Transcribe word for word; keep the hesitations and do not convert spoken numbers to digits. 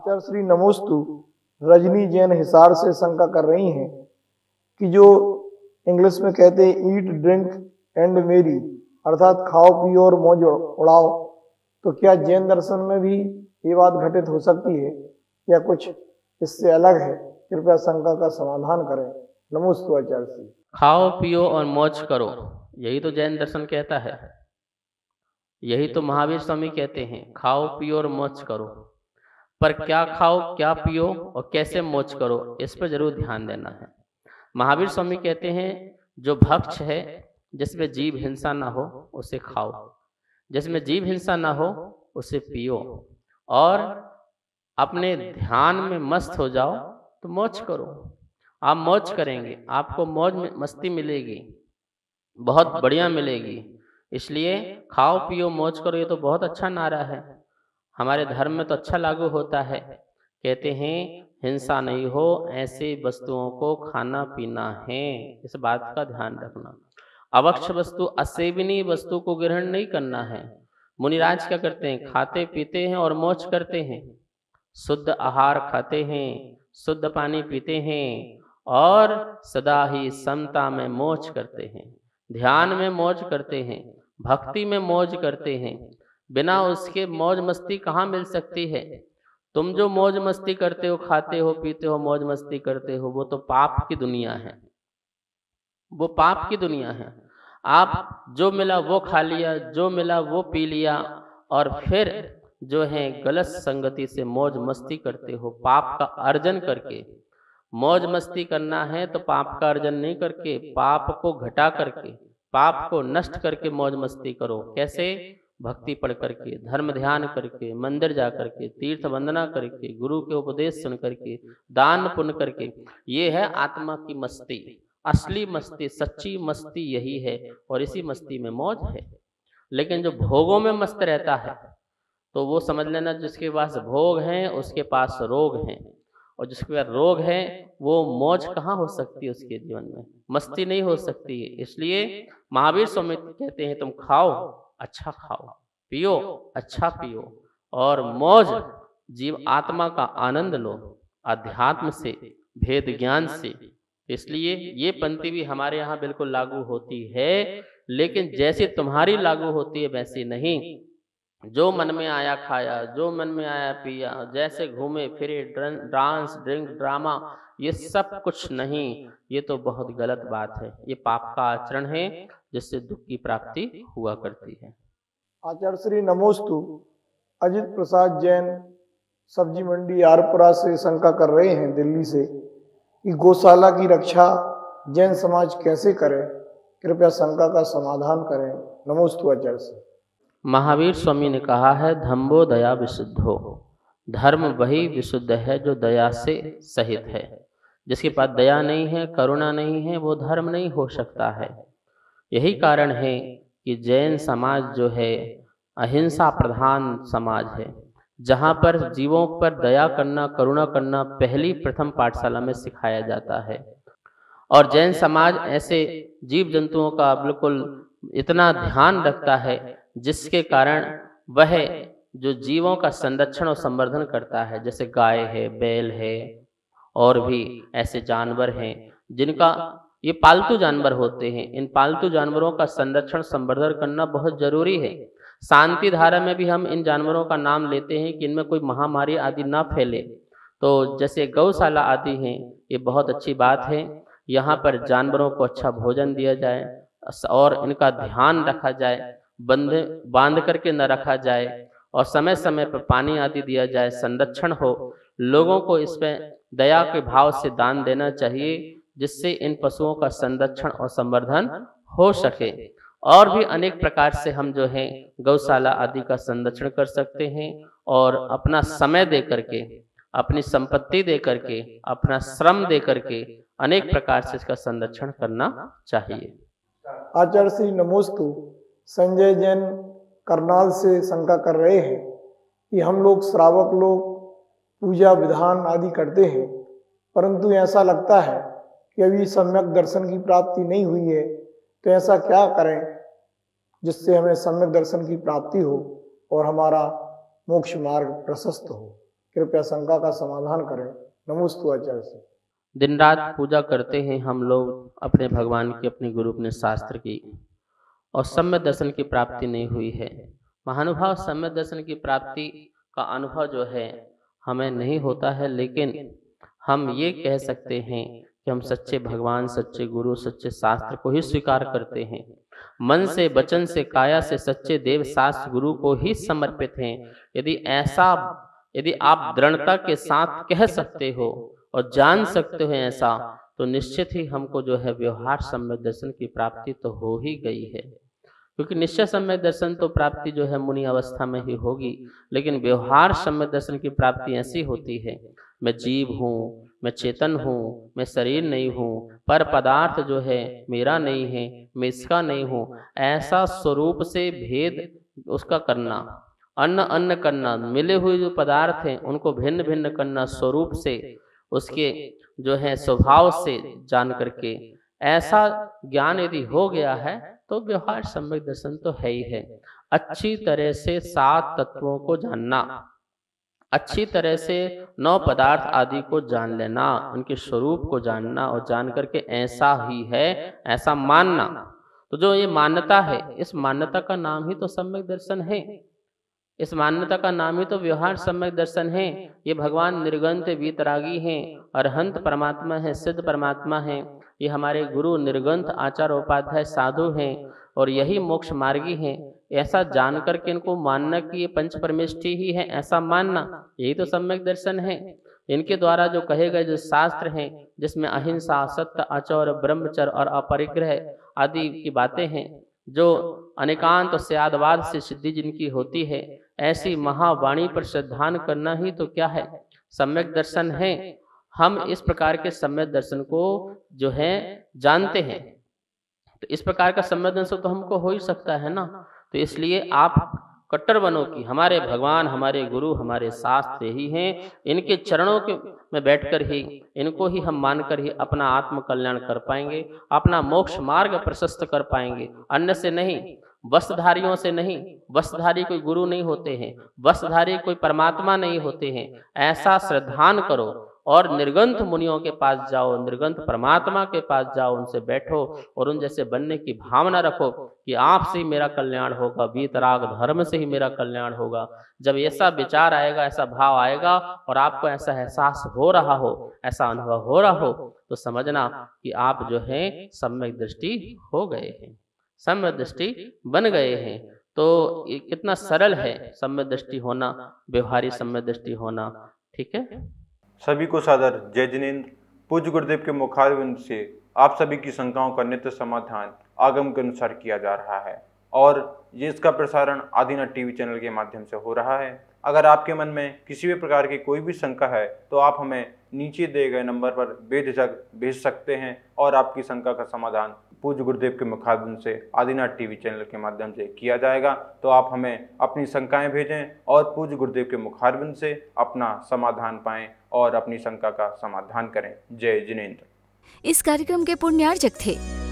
आचार्य श्री नमोस्तु रजनी जैन हिसार से शंका कर रही हैं कि जो इंग्लिश में कहते हैं ईट ड्रिंक एंड मेरी अर्थात खाओ पियो और मौज उड़ाओ, तो क्या जैन दर्शन में भी ये बात घटित हो सकती है या कुछ इससे अलग है? कृपया शंका का समाधान करें। नमोस्तु आचार्य श्री। खाओ पियो और मौज करो, यही तो जैन दर्शन कहता है, यही तो महावीर स्वामी कहते हैं, खाओ पियो और मौज करो। पर क्या खाओ, क्या पियो और कैसे मौज करो, इस पर जरूर ध्यान देना है। महावीर स्वामी कहते हैं जो भक्ष है, जिसमें जीव हिंसा ना हो उसे खाओ, जिसमें जीव हिंसा ना हो उसे पियो, और अपने ध्यान में मस्त हो जाओ तो मौज करो। आप मौज करेंगे, आपको मौज में मस्ती मिलेगी, बहुत बढ़िया मिलेगी। इसलिए खाओ पियो मौज करो, ये तो बहुत अच्छा नारा है, हमारे धर्म में तो अच्छा लागू होता है। कहते हैं हिंसा नहीं हो, ऐसे वस्तुओं को खाना पीना है, इस बात का ध्यान रखना। अवक्ष वस्तु असेवनीय वस्तु को ग्रहण नहीं करना है। मुनिराज क्या करते हैं, खाते पीते हैं और मौज करते हैं, शुद्ध आहार खाते हैं, शुद्ध पानी पीते हैं और सदा ही समता में मौज करते हैं, ध्यान में मौज करते हैं, भक्ति में मौज करते हैं। बिना उसके मौज मस्ती कहाँ मिल सकती है? तुम जो मौज मस्ती करते हो, खाते हो पीते हो, मौज मस्ती करते हो, वो तो पाप की दुनिया है, वो पाप की दुनिया है। आप जो मिला वो खा लिया, जो मिला वो पी लिया, और फिर जो है गलत संगति से मौज मस्ती करते हो, पाप का अर्जन करके। मौज मस्ती करना है तो पाप का अर्जन नहीं करके, पाप को घटा करके, पाप को नष्ट करके मौज मस्ती करो। कैसे? भक्ति पढ़ करके, धर्म ध्यान करके, मंदिर जा करके, तीर्थ वंदना करके, गुरु के उपदेश सुन करके, दान पुण्य करके। ये है आत्मा की मस्ती, असली मस्ती, सच्ची मस्ती यही है, और इसी मस्ती में मौज है। लेकिन जो भोगों में मस्त रहता है तो वो समझ लेना जिसके पास भोग हैं उसके पास रोग हैं, और जिसके पास रोग है वो मौज कहाँ हो सकती है, उसके जीवन में मस्ती नहीं हो सकती है। इसलिए महावीर स्वामी कहते हैं तुम खाओ अच्छा खाओ, पियो अच्छा पियो, और मौज जीव आत्मा का आनंद लो अध्यात्म से, भेद ज्ञान से। इसलिए ये पंक्ति भी हमारे यहाँ बिल्कुल लागू होती है, लेकिन जैसे तुम्हारी लागू होती है वैसी नहीं। जो मन में आया खाया, जो मन में आया पिया, जैसे घूमे फिरे, डांस ड्रिंक ड्रामा, ये सब कुछ नहीं। ये तो बहुत गलत बात है, ये पाप का आचरण है जिससे दुख की प्राप्ति हुआ करती है। आचार्य श्री नमोस्तु अजित प्रसाद जैन सब्जी मंडी आरपुरा से शंका कर रहे हैं दिल्ली से कि गौशाला की रक्षा जैन समाज कैसे करे? कृपया शंका का समाधान करें। नमोस्तु आचार्य श्री। महावीर स्वामी ने कहा है धम्मो दया विशुद्धो, धर्म वही विशुद्ध है जो दया से सहित है। जिसके पास दया नहीं है, करुणा नहीं है, वो धर्म नहीं हो सकता है। यही कारण है कि जैन समाज जो है अहिंसा प्रधान समाज है, जहाँ पर जीवों पर दया करना, करुणा करना पहली प्रथम पाठशाला में सिखाया जाता है। और जैन समाज ऐसे जीव जंतुओं का बिल्कुल इतना ध्यान रखता है जिसके कारण वह जो जीवों का संरक्षण और संवर्धन करता है, जैसे गाय है, बैल है, और भी ऐसे जानवर हैं जिनका ये पालतू जानवर होते हैं। इन पालतू जानवरों का संरक्षण संवर्धन करना बहुत जरूरी है। शांति धारा में भी हम इन जानवरों का नाम लेते हैं कि इनमें कोई महामारी आदि ना फैले। तो जैसे गौशाला आदि हैं, ये बहुत अच्छी बात है। यहाँ पर जानवरों को अच्छा भोजन दिया जाए और इनका ध्यान रखा जाए, बंधे बांध करके न रखा जाए, और समय समय पर पानी आदि दिया जाए, संरक्षण हो। लोगों को इसमें दया के भाव से दान देना चाहिए, जिससे इन पशुओं का संरक्षण और संवर्धन हो सके। और भी अनेक प्रकार से हम जो है गौशाला आदि का संरक्षण कर सकते हैं, और अपना समय दे करके, अपनी संपत्ति दे करके, अपना श्रम दे करके अनेक प्रकार से इसका संरक्षण करना चाहिए। आचार्य श्री नमोस्तु संजय जैन करनाल से शंका कर रहे हैं कि हम लोग श्रावक लोग पूजा विधान आदि करते हैं, परंतु ऐसा लगता है कि अभी सम्यक दर्शन की प्राप्ति नहीं हुई है, तो ऐसा क्या करें जिससे हमें सम्यक दर्शन की प्राप्ति हो और हमारा मोक्ष मार्ग प्रशस्त हो? कृपया शंका का समाधान करें। नमोस्तु आचार्य से। दिन रात पूजा करते हैं हम लोग अपने भगवान की, अपने गुरु, अपने शास्त्र की, और सम्यक दर्शन की प्राप्ति नहीं हुई है। महानुभाव, सम्यक दर्शन की प्राप्ति का अनुभव जो है हमें नहीं होता है, लेकिन हम ये कह सकते हैं कि हम सच्चे भगवान, सच्चे गुरु, सच्चे शास्त्र को ही स्वीकार करते हैं। मन से, वचन से, काया से सच्चे देव शास्त्र गुरु को ही समर्पित हैं। यदि ऐसा यदि आप दृढ़ता के साथ कह सकते हो और जान सकते हो ऐसा, तो निश्चित ही हमको जो है व्यवहार सम्यक दर्शन की प्राप्ति तो हो ही गई है। क्योंकि निश्चय सम्यक दर्शन तो प्राप्ति जो है मुनि अवस्था में ही होगी, लेकिन व्यवहार सम्यक दर्शन की प्राप्ति ऐसी होती है, मैं जीव हूँ, मैं चेतन हूँ, मैं शरीर नहीं हूँ, पर पदार्थ जो है मेरा नहीं है, मैं इसका नहीं हूँ, ऐसा स्वरूप से भेद उसका करना, अन्न अन्न करना, मिले हुए जो पदार्थ हैं उनको भिन्न भिन्न करना, स्वरूप से, उसके जो है स्वभाव से जान करके, ऐसा ज्ञान यदि हो गया है तो व्यवहार सम्यक दर्शन तो है ही है। अच्छी तरह से सात तत्वों को जानना, अच्छी तरह से नौ पदार्थ आदि को जान लेना, उनके स्वरूप को जानना, और जान करके ऐसा ही है ऐसा मानना। तो जो ये मान्यता है, इस मान्यता का नाम ही तो सम्यक दर्शन है। इस मान्यता का नाम ही तो व्यवहार सम्यक दर्शन है। ये भगवान निर्गंत वीतरागी हैं, अरहंत परमात्मा है, सिद्ध परमात्मा है। ये हमारे गुरु निर्गंत आचार्य उपाध्याय साधु हैं, और यही मोक्ष मार्गी हैं। ऐसा जान करके इनको मानना कि ये पंच परमेष्ठी ही है, ऐसा मानना, यही तो सम्यक दर्शन है। इनके द्वारा जो कहे गए जो शास्त्र हैं, जिसमें अहिंसा, सत्य, आचौर, ब्रह्मचर्य और अपरिग्रह आदि की बातें हैं, जो अनेकांत और स्यादवाद से सिद्धि जिनकी होती है, ऐसी महावाणी पर श्रद्धान करना ही तो क्या है, सम्यक दर्शन है। हम इस प्रकार के सम्यक दर्शन को जो है जानते हैं, तो इस प्रकार का सम्यक दर्शन तो हमको हो ही सकता है ना। तो इसलिए आप कट्टर बनो कि हमारे भगवान, हमारे गुरु, हमारे शास्त्र ही हैं, इनके चरणों के में बैठकर ही, इनको ही हम मानकर ही अपना आत्म कल्याण कर पाएंगे, अपना मोक्ष मार्ग प्रशस्त कर पाएंगे, अन्य से नहीं, वस्त्रधारियों से नहीं। वस्त्रधारी कोई गुरु नहीं होते हैं, वस्त्रधारी कोई परमात्मा नहीं होते हैं। ऐसा श्रद्धान करो और निर्गंथ मुनियों के पास जाओ, निर्गंथ परमात्मा के पास जाओ, उनसे बैठो और उन जैसे बनने की भावना रखो कि आपसे ही मेरा कल्याण होगा, वीतराग धर्म से ही मेरा कल्याण होगा। जब ऐसा विचार आएगा, ऐसा भाव आएगा और आपको ऐसा एहसास हो रहा हो, ऐसा अनुभव हो रहा हो, तो समझना कि आप जो है सम्यक दृष्टि हो गए हैं, सम्यक दृष्टि बन गए हैं। तो ये कितना सरल है सम्यक दृष्टि होना, व्यवहारी सम्यक दृष्टि होना। ठीक है, सभी को सादर जय जिनेंद्र। पूज्य गुरुदेव के मुखारविंद से आप सभी की शंकाओं का नित्य समाधान आगम के अनुसार किया जा रहा है, और ये इसका प्रसारण आदिनाथ टीवी चैनल के माध्यम से हो रहा है। अगर आपके मन में किसी भी प्रकार की कोई भी शंका है तो आप हमें नीचे दिए गए नंबर पर बेझिझक भेज सकते हैं, और आपकी शंका का समाधान पूज्य गुरुदेव के मुखारविंद से आदिनाथ टीवी चैनल के माध्यम से किया जाएगा। तो आप हमें अपनी शंकाएं भेजें और पूज्य गुरुदेव के मुखारविंद से अपना समाधान पाएं और अपनी शंका का समाधान करें। जय जिनेंद्र। इस कार्यक्रम के पुण्यार्जक थे